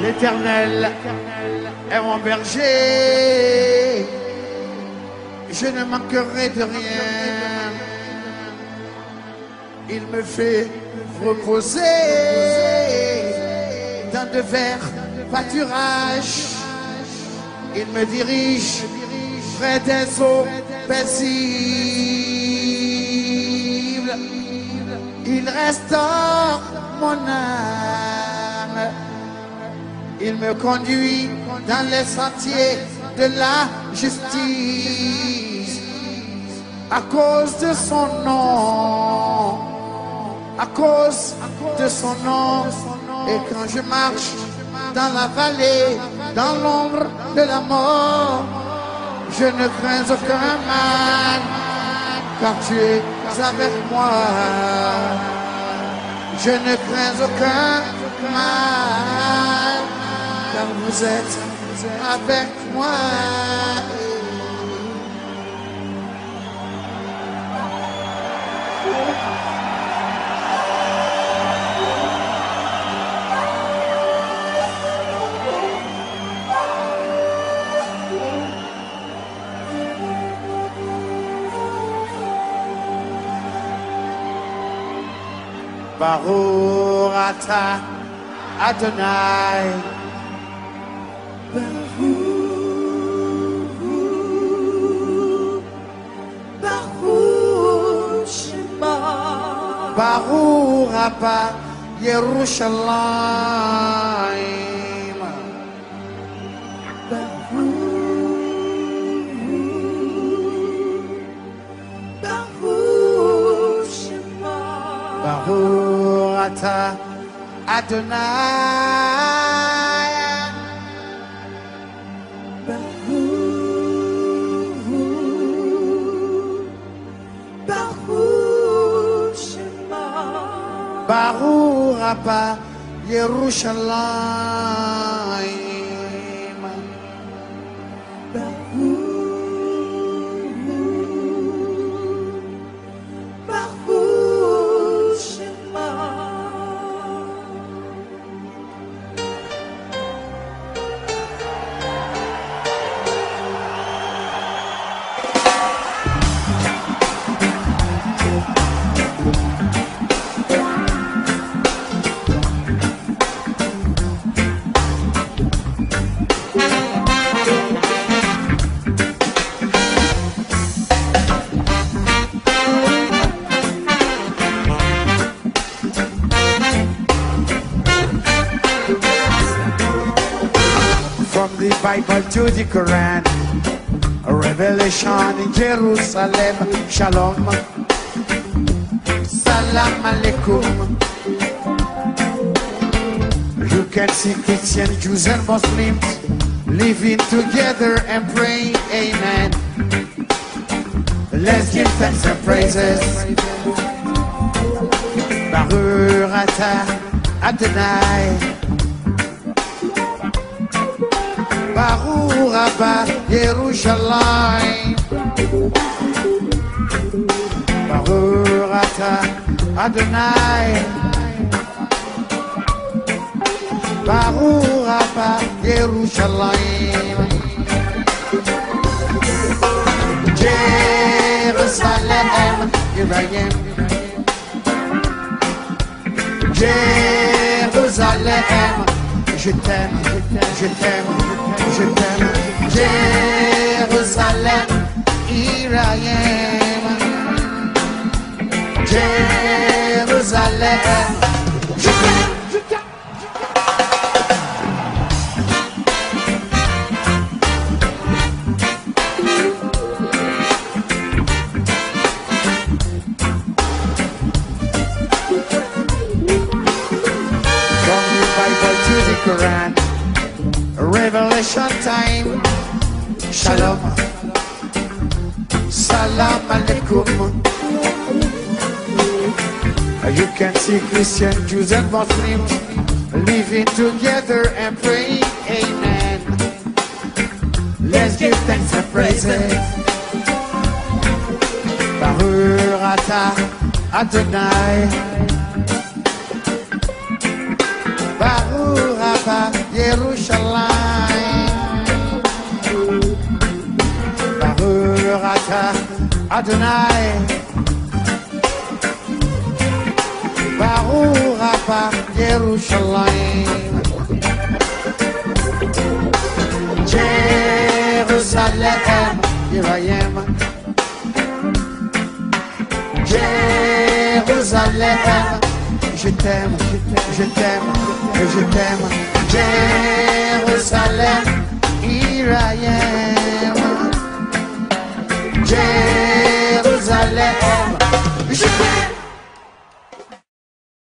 L'Éternel est mon berger, je ne manquerai de rien. Il me fait reposer dans de verts pâturages. Il me dirige près des eaux paisibles. Il restaure mon âme. Il me conduit dans les sentiers de la justice. À cause de son nom, à cause de son nom. Et quand je marche dans la vallée, dans l'ombre de la mort, je ne crains aucun mal, car tu es avec moi. Je ne crains aucun mal, car vous êtes avec moi. Baruch atah Adonai. Baruch Shema. Baruch Rabba Yerushalayim. Baruch Shema. Baruch atah Adonai. Baruch Shema. Baruch Rabba Yerushalayim. Baruch Shema. From the Bible to the Quran, a revelation in Jerusalem. Shalom, salam alaikum. You can see Christians, Jews and Muslims living together and praying amen. Let's give thanks and praises. Baruch atah Adonai. Baruch Rabba Yerushalayim. Baruch atah Adonai. Baruch Rabba Yerushalayim. Jerusalem, here I am. Jérusalem, je t'aime, je t'aime, je t'aime. Jérusalem, here I am. Jérusalem, je t'aime, je t'aime. Quran, Revelation time. Shalom, salam alaikum. You can see Christian, Jews and Muslims living together and praying amen. Let's give thanks and praises. Baruch atah Adonai. Baruch Rabba Yerushalayim. Baruch atah Adonai. Baruch atah Yerushalayim. Jérusalem, here I am. Jérusalem, je t'aime, je t'aime, je t'aime.